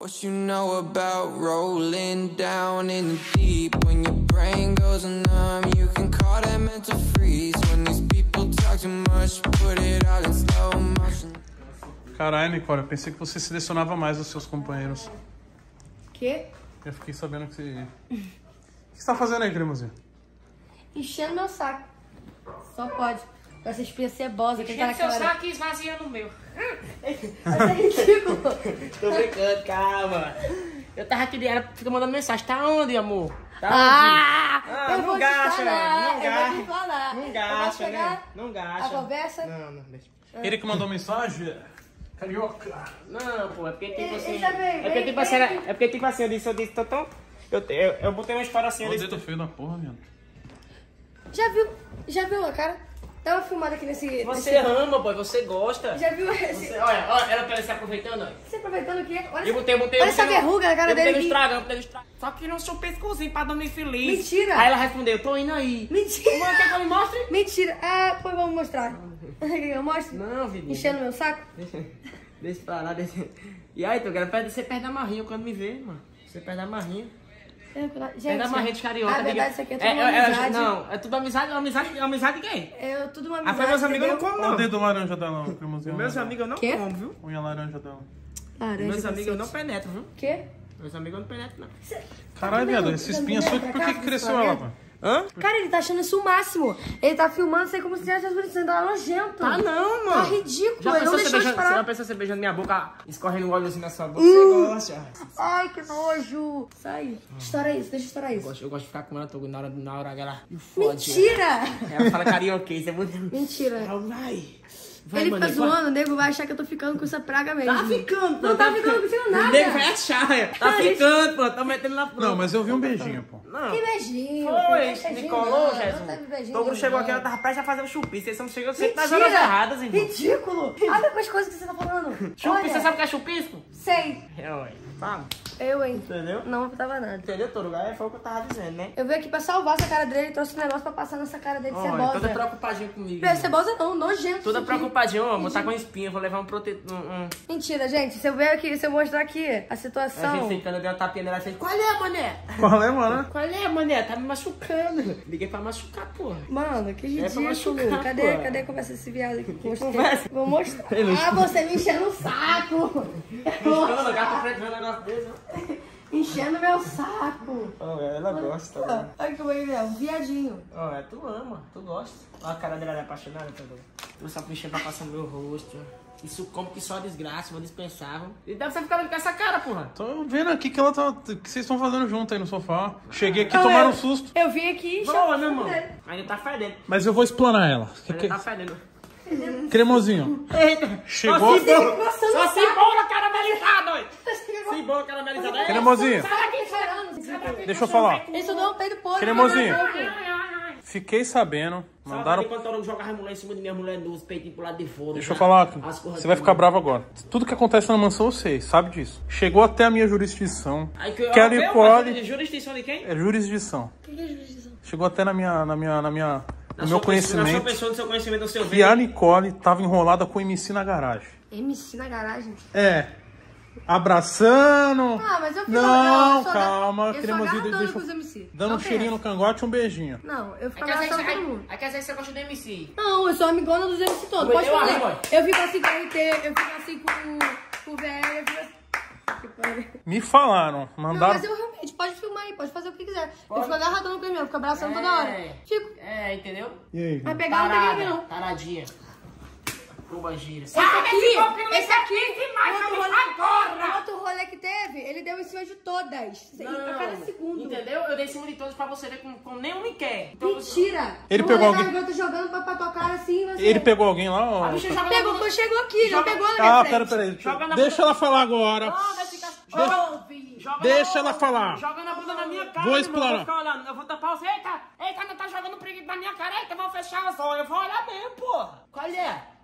What you know about rolling down in the deep? When your brain goes numb, you can call that mental freeze. When these people talk too much, put it all in slow motion. Caralho, Nicole, eu pensei que você selecionava mais os seus companheiros. Quê? Eu fiquei sabendo que você... O que você tá fazendo aí, cremosinho? Enchendo meu saco. Só pode. Com essa espinha cebosa. Enchendo seu saco e esvaziando o meu. Mas é ridículo. Tô brincando, calma. Eu tava aqui, ela fica mandando mensagem. Tá onde, amor? Tá Ah, eu não vou gasta, te velho. falar, Não eu vou te gasta. falar. Não Eu vou gasta, pegar né? Não gasta. a conversa? Não, deixa. Ele que mandou mensagem? Carioca. Não, pô, é porque tipo assim. Ele também, É porque tipo assim, é porque tipo assim, eu disse, tô tão. Eu botei uma história assim, eu Olha o disse. dedo feio da porra, viado. Já viu a cara? Dá uma filmada aqui nesse... Você ama, boy, você gosta. Já viu esse... Você, olha, ela tá se aproveitando, olha. Você aproveitando o quê? Olha, Eu botei olha essa verruga na cara dele. Eu botei no estrago. Só que não sou pescocinho pra dormir feliz. Mentira. Aí ela respondeu, tô indo aí. Mentira. Mano, quer que eu me mostre? Mentira. Ah, pô, vamos mostrar. Quer que eu mostre? Não, Vinícius. Enchendo meu saco? Deixa pra lá, deixa. E aí, tu quer você perde a marrinha quando me vê, mano. Você perde a marrinha. Gente, Perde a marrinha de carioca. na verdade, isso aqui é tudo uma amizade. Não, é tudo amizade de quem? É tudo uma Ah, amizade. foi meus amigos eu não entendeu? como, Olha o não. dedo laranja dela, cremosinho. Meus amigos eu não Quê? como, viu? Unha laranja dela. Laranja, Meus amigos eu não cacete. penetro, viu? Quê? Meus amigos eu não penetro, não. Caralho, viado, essa espinha sua, por que cresceu ela, pô? Hã? Cara, ele tá achando isso o máximo. Ele tá filmando isso aí como se tivesse bonitinho. Tá nojento. Tá não, mano. Tá ridículo. Já Ele não pensou deixou você de beijando, parar. já pensou você beijando minha boca, escorrendo um óleozinho na sua boca? Você gosta? Ai, que nojo. Sai. Estoura isso, deixa eu estourar isso. Eu gosto de ficar com ela, tô na hora ela me fode. Mentira. Ela fala carioquês, é muito... Mentira. Vai, Ele fica mané, zoando, o nego vai achar que eu tô ficando com essa praga mesmo. Tá ficando, pô. Não tá ficando com nada. O nego vai achar, é. Tá ficando, pô. Tá metendo na prova. Não, mas eu vi um beijinho, pô. Não. Que beijinho. Foi, beijinho, Nicolou, não, Jesus. não teve beijinho Todo mundo chegou não. aqui, ela tava prestes a fazer um chupi. Vocês não chegam sempre nas Mentira. horas erradas, irmão. Ridículo. Olha quais coisas que você tá falando. Chupi, Olha. você sabe o que é chupisco? Sei. É, ué. Fala. Eu, hein. Entendeu? Não tava nada. Entendeu, todo lugar? Foi o que eu tava dizendo, né? Eu vim aqui pra salvar essa cara dele e trouxe um negócio pra passar nessa cara dele de Olha, cebosa. toda preocupadinha comigo. Não é irmão. cebosa não, nojento. Toda isso aqui. preocupadinha, ó. Vou tá com espinha, vou levar um protetor. Mentira, gente. Se eu ver aqui, se eu mostrar aqui a A situação... gente ficando, deu uma tapinha nela e fez: qual é, mané? Qual é, mano? Qual é, mané? Tá me machucando. Liguei pra machucar, porra. Mano, que É pra ridículo. machucar, Cadê pô. a conversa desse viado aqui? conversa? Vou mostrar. Ah, você me enchendo o saco. Mano, o gato preto vê um negócio desse, ó. Enchendo meu saco. Oh, ela gosta, né? Olha que ele é um viadinho. Oh, é, tu ama, tu gosta. Olha a cara dela é apaixonada, tá doido? Eu só mexendo pra passar no meu rosto. Isso como que só desgraça, vou dispensar. E deve você ficar com essa cara, porra. Tô vendo aqui que ela tá. que vocês estão fazendo junto aí no sofá. Cheguei aqui, Não, tomaram eu- um susto. Eu vim aqui e Boa, meu irmão. Ainda tá fedendo. Mas eu vou explanar ela. Ainda tá fedendo. Cremosinho. Eita. Chegou. Só cebola caramelizada, doido. Cebola caramelizada. Cremosinho. Sai daqui. Deixa eu falar. Ele só deu um peido podre. Cremosinho. na minha boca. Fiquei sabendo. Mandaram. Enquanto eu jogava mulher em cima de minha mulher nos peitinhos pro lado de fora. Deixa eu falar. Você vai ficar bravo agora. Tudo que acontece na mansão, você sabe disso. Chegou até a minha jurisdição. Que a Nicole. Jurisdição de quem? É jurisdição. O que é jurisdição? Chegou até no meu Na conhecimento. sua pessoa, no seu conhecimento, no seu Que a Nicole tava enrolada com o MC na garagem. MC na garagem. É. Abraçando. Ah, mas eu fiz Não, eu só calma, eu só cremosinho, agarrando deixa com os MC. dando um Não cheirinho no tem cangote e um beijinho. essa. Não, eu fico Aí quer abraçando todo mundo. dizer que você gosta do MC. Não, eu sou amigona dos MC todos. Oi, Pode eu falar. amo. Eu fico assim com o RT, eu fico assim com o VR, eu fico assim. Que pariu. Me falaram, Não, mandaram. mas eu realmente, pode filmar aí, pode fazer o que quiser. Eu fico agarradona com ele mesmo, fico abraçando toda hora. Fico. É, entendeu? E aí? Vai pegar, não tem que ver, não. Taradinha. Cuba gira. Esse aqui, agora! outro rolê que teve, ele deu em cima de todas. A cada segundo. Entendeu? Eu dei em cima de todos pra você ver como nenhum me quer. Então, Mentira! Ele O pegou rolê alguém- que eu tô jogando pra tua cara assim, você... Ele pegou alguém lá? Ó? a bicha joga Pegou, na quando chegou aqui, não Joga- pegou na minha Ah, frente. peraí. Joga na Deixa bunda- ela falar agora. Não, vai ficar... Joga Deixa na ela falar. Joga na bunda na minha cara, Vou irmão. explorar. Vou ficar olhando. Eu vou tapar você. Eita, não tá jogando preguiça na minha cara. Eita, vou fechar os olhos. Eu vou olhar mesmo, porra. Qual é?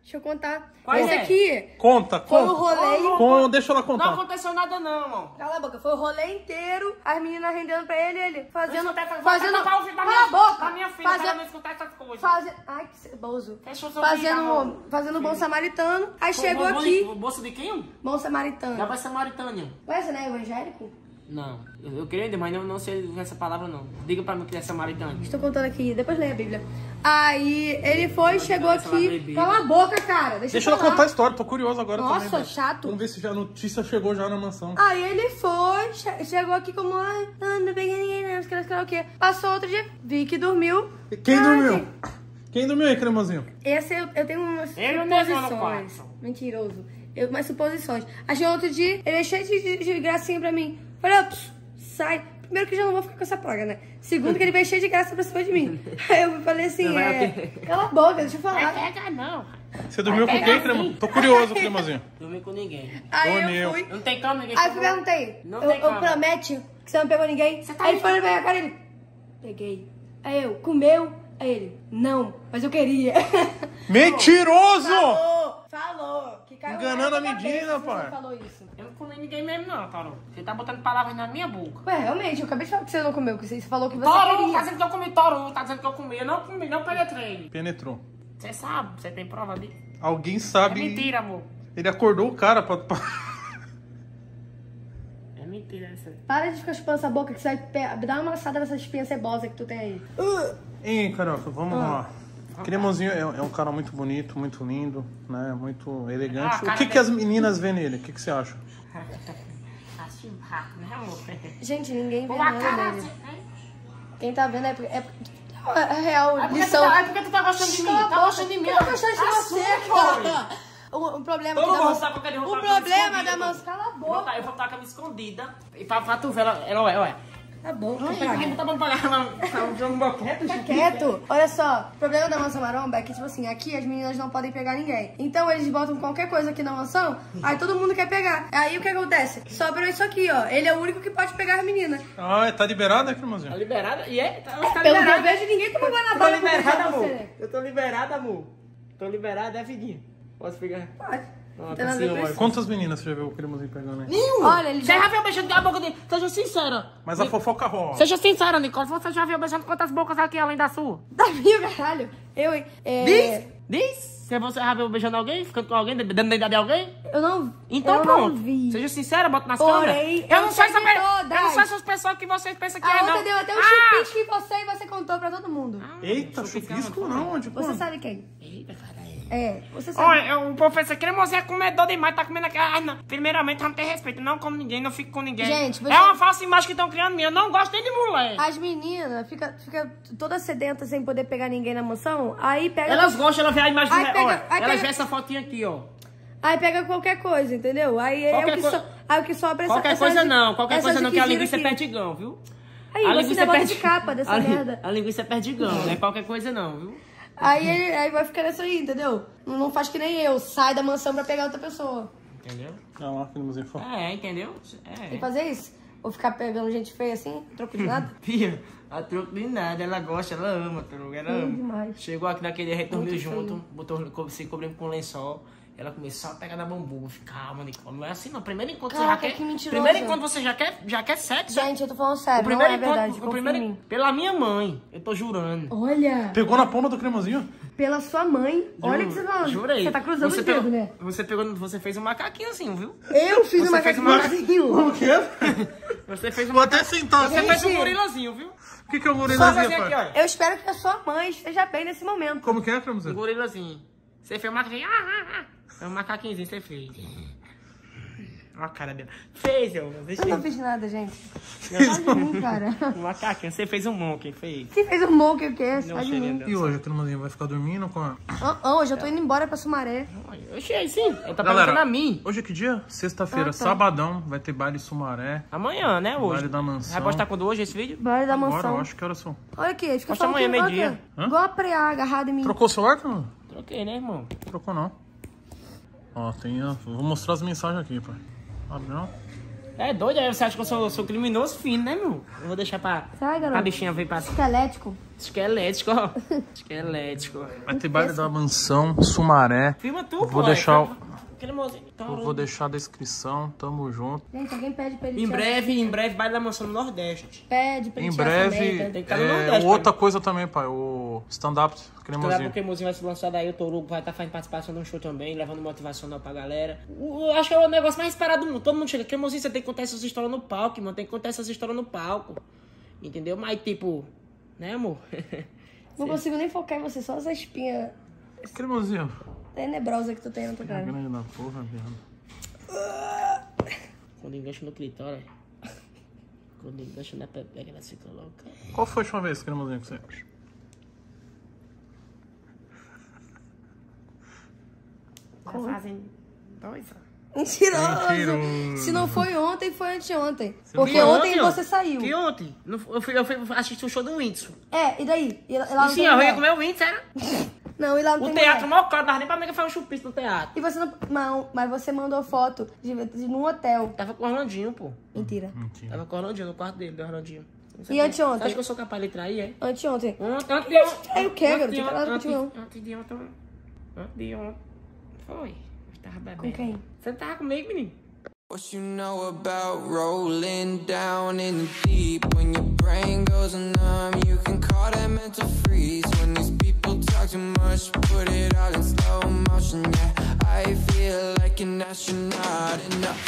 Deixa eu contar. Qual Esse é? aqui Conta. foi o rolê. Deixa ela Não contar. aconteceu nada não, mano. Cala a boca, foi o rolê inteiro, as meninas rendendo pra ele fazendo. Pra Cala a boca! Pra minha filha, pra ela não escutar essas coisas. Ai, que bozo. Deixa eu só brincar, amor. Fazendo bom samaritano. Aí chegou aqui. O bolso de quem? Bom samaritano. Já vai samaritânio. Conhece, né? Evangélico? Não, eu creio ainda, mas não sei essa palavra não. Diga pra mim que é samaritânio. Estou contando aqui, depois leia a Bíblia. Aí ele foi, chegou essa lá aqui. bebida. Cala a boca, cara. Deixa eu ela falar. contar a história, tô curioso agora Nossa, também. velho. chato. Vamos ver se já a notícia chegou já na mansão. Aí ele foi, chegou aqui como, não peguei ninguém, não, sei lá o quê. Passou outro dia, vi que dormiu. Quem dormiu? Quem dormiu aí, cremosinho? Esse eu tenho umas Ele mesmo no suposições. quarto. Mentiroso. Umas suposições. Achei outro dia, ele é cheio de gracinha pra mim. Falei, sai. Primeiro que eu já não vou ficar com essa praga, né? Segundo que ele veio cheio de graça pra cima de mim. Aí eu falei assim, cala a boca, deixa eu falar. Pega não. Você dormiu com quem, cremosinho? Tô curioso, cremosinho. Dormi com ninguém. Aí Dormiu. eu fui. Não tem cama, ninguém. Aí eu perguntei, Não eu tem cama. promete que você não pegou ninguém? Você tá Aí ele falou na minha cara, ele, peguei. Aí eu, comeu? Aí ele, não, mas eu queria. Mentiroso! Falou. Que caiu Enganando na a cabeça menina, se pai. você falou isso. Eu não comi ninguém mesmo não, Tarô. Você tá botando palavras na minha boca. Ué, realmente, eu acabei de falar que você não comeu, que você falou que você Toru, queria. tá dizendo que eu comi Toru, tá dizendo que eu comi. Eu não comi, não penetrei. Penetrou. Você sabe, você tem prova disso. Alguém É sabe... mentira, amor. Ele acordou o cara pra... É mentira essa. Para de ficar chupando essa boca que você vai dar uma amassada nessa espinha cebosa que tu tem aí. Hein, Carioca, vamos lá. Cremosinho é um cara muito bonito, muito lindo, né? Muito elegante. O que as meninas vê nele? O que você acha? Acho rápido, né, amor? Gente, ninguém vê Pô, a nada cara dele. assim, né? Quem tá vendo é real, É porque lição. tu tá gostando de mim. Cala a Tá boca, gostando de mim. eu tô gostando de você, cara. O problema Todo aqui da mundo sabe mansão. que eu quero O roubar problema escondida, da pô. mansão. Cala a boca. Eu vou botar a cama escondida. E pra tu ver ela, olha. Tá bom, Ai, tá bom pra ela. Jogo boquete. Fica quieto. Olha só, o problema da mansão maromba é que, tipo assim, aqui as meninas não podem pegar ninguém. Então eles botam qualquer coisa aqui na mansão, aí todo mundo quer pegar. Aí o que acontece? Sobrou isso aqui, ó. Ele é o único que pode pegar as meninas. Ah, tá liberado, Cremosinho? Tá liberada? E é? Tá Pelo que eu liberada. vejo, ninguém toma banho na Tô bola liberada, amor. você. Eu tô liberada, amor. Tô liberada, é vidinha. Posso pegar? Pode. Não, Não tem nada a ver com isso. Quantas meninas você já viu o Cremosinho pegando aí? Olha, ele Você já... já viu beijando com a boca dele? Seja sincera. Mas a fofoca rola. Seja sincera, Nicole. Você já viu beijando quantas bocas aqui além da sua? Tá viu, caralho? Eu, Diz. Se você já viu beijando alguém, ficando com alguém, dando da idade de alguém? eu não... Então eu pronto. não vi. Seja sincera, bota nas Porém, câmeras. Eu não sou já vi todas. Eu não sou essas pessoas que vocês pensam que A é, outra não. deu até um chupisco em você e você contou pra todo mundo. Eita, chupisco não, onde? Você Quando? sabe quem? Eita, caralho. É, você sabe. Olha, o professor Cremosinho é comedor demais, tá comendo aqui. Ah, não. Primeiramente, vamos ter respeito. Não como ninguém, não fico com ninguém. Gente, você- É uma falsa imagem que estão criando minha. Eu não gosto nem de mulher. As meninas ficam toda sedenta sem poder pegar ninguém na mansão, aí pega... Elas gostam, ela vê a imagem Aí do pega- olha, aí elas pega- vê essa fotinha aqui, ó. Aí pega qualquer coisa, entendeu? Aí é Qualquer o que, coisa- aí o que sobra é Qualquer essa- coisa essas- não, qualquer essas coisa não, que a diquinhas linguiça é aqui. perdigão, viu? Aí, A você linguiça ainda é bota de capa dessa merda. A linguiça é perdigão, não é qualquer coisa não, viu? Aí vai ficar nessa aí, entendeu? Não faz que nem eu, sai da mansão pra pegar outra pessoa. Entendeu? Não, lá, Cremosinho. Entendeu? Tem que fazer isso? Ou ficar pegando gente feia assim, troco de nada? Pia, a troco de nada, ela gosta, ela ama, troco, ela ama. demais. Chegou aqui naquele dia, a gente dormiu Muito junto, feio. botou, se cobrindo com lençol. Ela começou a pegar na bambu. Calma, Nicole. Não é assim, não. Primeiro enquanto Caraca, você já quer. que mentiroso. Primeiro enquanto você já quer sexo. Gente, eu tô falando sério, o primeiro não é verdade, o confia primeiro, em mim. pela minha mãe, eu tô jurando. Olha, Pegou na palma do Cremosinho? pela sua mãe, olha o que você tá falando. Jurei. Você tá cruzando você o dedo, pegou, né? Você fez um macaquinho assim, viu? Eu fiz Você uma fez macaquinho. O quê? Você fez um Vou até sentar. Você fez um Gente. gorilazinho, viu? O que é o Só gorilazinho, fazer aqui, pai? olha. Eu espero que a sua mãe esteja bem nesse momento. Como que é, Um Cremosinho? gorilazinho. Você fez um macaquinho. É um macaquinhozinho que você fez. Olha a cara dela. Fez, eu. Eu não fiz nada, gente. Sai de mim, cara. Um macaquinho. Você fez um monkey, fez. Quem fez um monkey o quê? Não Sai de sei, mim. né? E hoje, o Cremosinho vai ficar dormindo com a... Hoje eu tô indo embora pra Sumaré. Oxê, sim. Ele tá perguntando a mim. hoje é que dia? Sexta-feira, Ah, tá. sabadão, vai ter baile Sumaré. Amanhã, né, hoje. Baile da mansão. Vai postar quando hoje esse vídeo? Baile da Agora, mansão. eu acho que horas são. Olha aqui, ele fica Posta falando amanhã, que meio-dia. olha, Hã? igual a preá agarrado em mim. Trocou o celular, Cremosinho? Troquei, né, irmão? Trocou não. Ó, tem... Vou mostrar as mensagens aqui, pai. Abre não. É doido, aí você acha que eu sou criminoso fino, né, meu? Eu vou deixar pra a bichinha vir pra... Esquelético. Esquelético, ó. Esquelético. Vai ter baile da mansão, Sumaré. Filma tu, Vou deixar Cremosinho. Eu vou deixar a descrição, tamo junto. Gente, alguém pede pra ele Em breve, baile da mansão no Nordeste. Pede pra ele Em tirar breve, essa merda. Tem que estar no Nordeste, outra coisa também, pai, o stand-up cremosinho. O Cremosinho vai se lançar daí, o Torugo vai estar fazendo participação de um show também, levando motivacional pra galera. Acho que é o negócio mais esperado do mundo. Todo mundo chega, Cremosinho, você tem que contar essas histórias no palco, mano. Tem que contar essas histórias no palco. Entendeu? Mas tipo, né, amor? Não consigo nem focar em você, só essa espinha Cremosinho. tenebrosa que tu tem na tua cara. Grande da porra, viado. Quando engancha no clitóris. Quando engancha na pepeca, ela se coloca. Qual foi a última vez, Cremosinho, que você... Já fazem 2 anos. Mentiroso. Se não foi ontem, foi anteontem. Porque ontem você saiu. Que ontem? Eu fui assistir o show do Whindersson. É, e daí? E lá não Sim, tem eu ia mulher? comer o Whindersson, era? Não, e lá não O tem teatro mulher. mal caro, não dava nem pra mim fazer um chupista no teatro. E você não, mas você mandou foto de num hotel. Tava com o Orlandinho, pô. Mentira. Tava com o Orlandinho, no quarto dele, do Orlandinho. E anteontem? Você acha que eu sou capaz de trair, é? Anteontem. Ontem. Aí o quê, garoto? Não tem nada contigo, não. Antes de ontem. Foi. Eu tava bebendo. Com quem? Você tava comigo, menino? What you know about rolling down in the deep? When your brain goes numb, you can call that mental freeze. When these people talk too much, put it all in slow motion. Yeah, I feel like an astronaut in the